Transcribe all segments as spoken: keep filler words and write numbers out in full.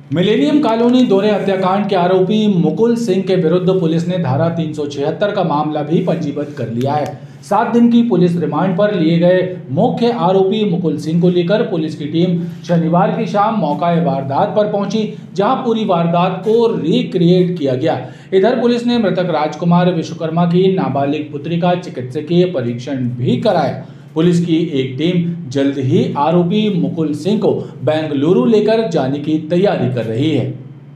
Millennium colony दोहरे हत्याकांड के आरोपी मुकुल सिंह के विरुद्ध पुलिस ने धारा तीन सौ छिहत्तर का मामला भी पंजीबद्ध कर लिया है। सात दिन की पुलिस रिमांड पर लिए गए मुख्य आरोपी मुकुल सिंह को लेकर पुलिस की टीम शनिवार की शाम मौका वारदात पर पहुंची, जहां पूरी वारदात को रिक्रिएट किया गया। इधर पुलिस ने मृतक राजकुमार विश्वकर्मा की नाबालिग पुत्री का चिकित्सकीय परीक्षण भी कराया। पुलिस की एक टीम जल्द ही आरोपी मुकुल सिंह को बेंगलुरु लेकर जाने की तैयारी कर रही है।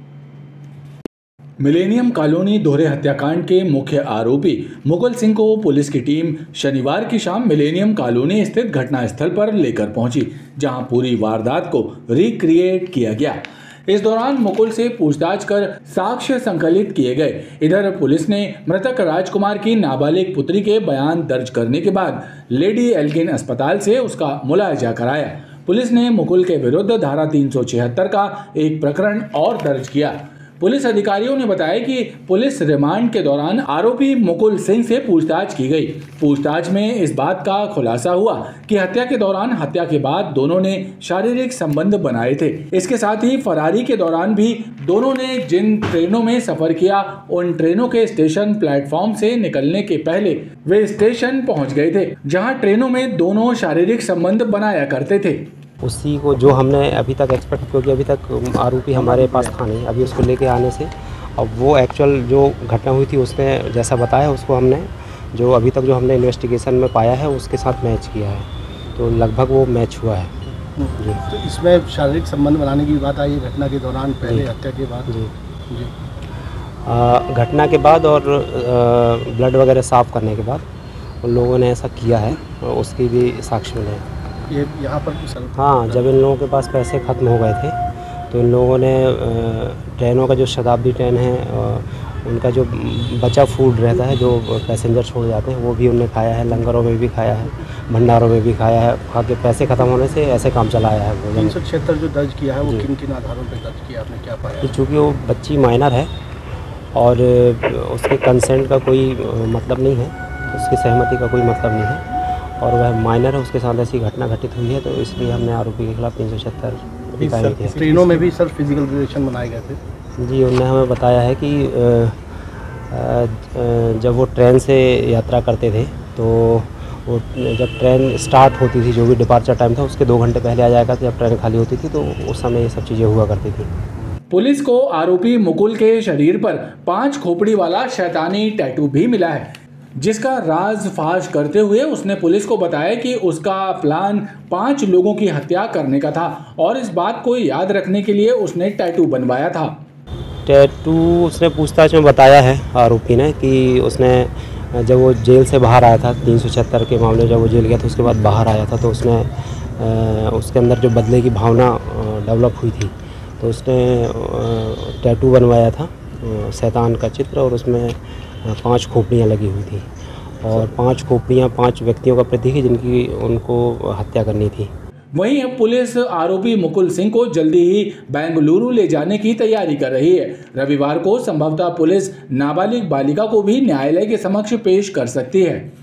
मिलेनियम कॉलोनी दोहरे हत्याकांड के मुख्य आरोपी मुकुल सिंह को पुलिस की टीम शनिवार की शाम मिलेनियम कॉलोनी स्थित घटनास्थल पर लेकर पहुंची, जहां पूरी वारदात को रिक्रिएट किया गया। इस दौरान मुकुल से पूछताछ कर साक्ष्य संकलित किए गए। इधर पुलिस ने मृतक राजकुमार की नाबालिग पुत्री के बयान दर्ज करने के बाद लेडी एल्गिन अस्पताल से उसका मुलायजा कराया। पुलिस ने मुकुल के विरुद्ध धारा तीन सौ छिहत्तर का एक प्रकरण और दर्ज किया। पुलिस अधिकारियों ने बताया कि पुलिस रिमांड के दौरान आरोपी मुकुल सिंह से पूछताछ की गई। पूछताछ में इस बात का खुलासा हुआ कि हत्या के दौरान हत्या के बाद दोनों ने शारीरिक संबंध बनाए थे। इसके साथ ही फरारी के दौरान भी दोनों ने जिन ट्रेनों में सफर किया, उन ट्रेनों के स्टेशन प्लेटफॉर्म से निकलने के पहले वे स्टेशन पहुंच गए थे, जहां ट्रेनों में दोनों शारीरिक संबंध बनाया करते थे। उसी को जो हमने अभी तक एक्सपेक्ट, क्योंकि अभी तक आरोपी हमारे पास था नहीं, अभी उसको लेके आने से अब वो एक्चुअल जो घटना हुई थी उसने जैसा बताया, उसको हमने जो अभी तक जो हमने इन्वेस्टिगेशन में पाया है उसके साथ मैच किया है, तो लगभग वो मैच हुआ है जी। तो इसमें शारीरिक संबंध बनाने की बात आई घटना के दौरान, पहले हत्या के बाद जी जी आ, घटना के बाद और आ, ब्लड वगैरह साफ़ करने के बाद उन लोगों ने ऐसा किया है, उसकी भी साक्ष्य मिले हैं। ये यहाँ पर हाँ, जब इन लोगों के पास पैसे ख़त्म हो गए थे तो इन लोगों ने ट्रेनों का जो शताब्दी ट्रेन है उनका जो बचा फूड रहता है, जो पैसेंजर छोड़ जाते हैं, वो भी उनने खाया है, लंगरों में भी खाया है, भंडारों में भी खाया है। खा के पैसे ख़त्म होने से ऐसे काम चलाया है। तीन सौ छिहत्तर जो दर्ज किया है वो किन किन आधारों पर दर्ज किया, आपने क्या पाया? चूँकि वो बच्ची माइनर है और उसके कंसेंट का कोई मतलब नहीं है, उसकी सहमति का कोई मतलब नहीं है और वह माइनर है, उसके साथ ऐसी घटना घटित हुई है, तो इसलिए हमने आरोपी के खिलाफ तीन सौ छिहत्तर। ट्रेनों में भी सर फिजिकल रिलेशन बनाए गए थे जी। उन्होंने हमें बताया है कि जब वो ट्रेन से यात्रा करते थे तो वो जब ट्रेन स्टार्ट होती थी, जो भी डिपार्चर टाइम था उसके दो घंटे पहले आ जाया करता, जब ट्रेन खाली होती थी तो उस समय ये सब चीज़ें हुआ करती थी। पुलिस को आरोपी मुकुल के शरीर पर पांच खोपड़ी वाला शैतानी टैटू भी मिला है, जिसका राज फाश करते हुए उसने पुलिस को बताया कि उसका प्लान पांच लोगों की हत्या करने का था और इस बात को याद रखने के लिए उसने टैटू बनवाया था। टैटू उसने पूछताछ में बताया है आरोपी ने कि उसने जब वो जेल से बाहर आया था, तीन सौ छिहत्तर के मामले जब वो जेल गया था उसके बाद बाहर आया था, तो उसने उसके अंदर जो बदले की भावना डेवलप हुई थी, तो उसने टैटू बनवाया था शैतान का चित्र और उसमें पांच खोपड़ियाँ लगी हुई थी और पांच खोपड़ियाँ पांच व्यक्तियों का प्रतीक है जिनकी उनको हत्या करनी थी। वहीं अब पुलिस आरोपी मुकुल सिंह को जल्दी ही बेंगलुरु ले जाने की तैयारी कर रही है। रविवार को संभवतः पुलिस नाबालिग बालिका को भी न्यायालय के समक्ष पेश कर सकती है।